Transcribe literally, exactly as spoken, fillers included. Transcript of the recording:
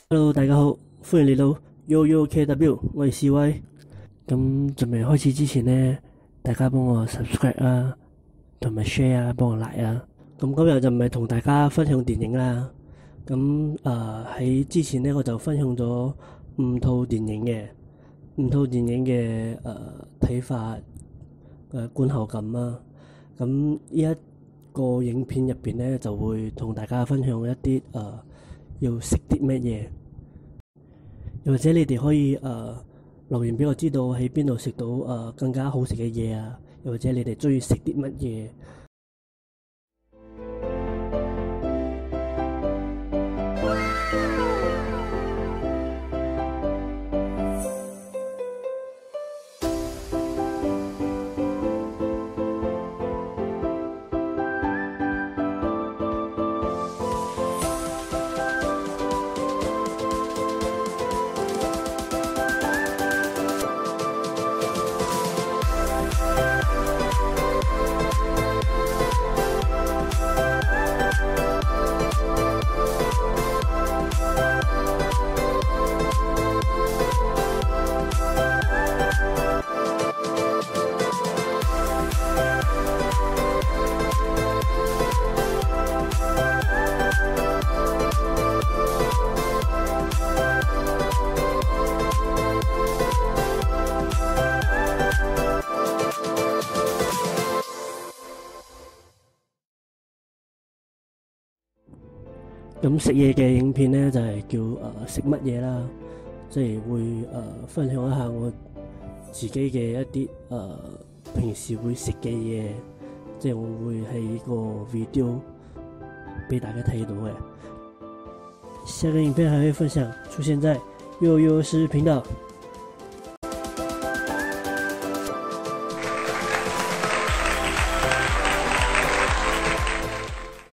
Hello，大家好，歡迎嚟到 U U K W，我係 C Y。咁準備開始之前呢，大家幫我 subscribe 啊，同埋 share 啊，幫我 like 啊。咁今日就唔係同大家分享電影啦。咁誒喺之前呢，我就分享咗五套電影嘅，五套電影嘅誒睇法、誒、呃、觀後感啊。咁呢一個影片入邊呢，就會同大家分享一啲誒、呃、要食啲乜嘢。又或者你哋可以誒、呃、留言俾我知道喺邊度食到誒、呃、更加好食嘅嘢啊，又或者你哋中意食啲乜嘢。咁食嘢嘅影片呢，就係、是、叫誒、呃、食乜嘢啦，即係會誒、呃、分享一下我自己嘅一啲誒、呃、平時會食嘅嘢，即係我會喺個 video 俾大家睇到嘅。下個影片還會分享出現在 U U 師頻道。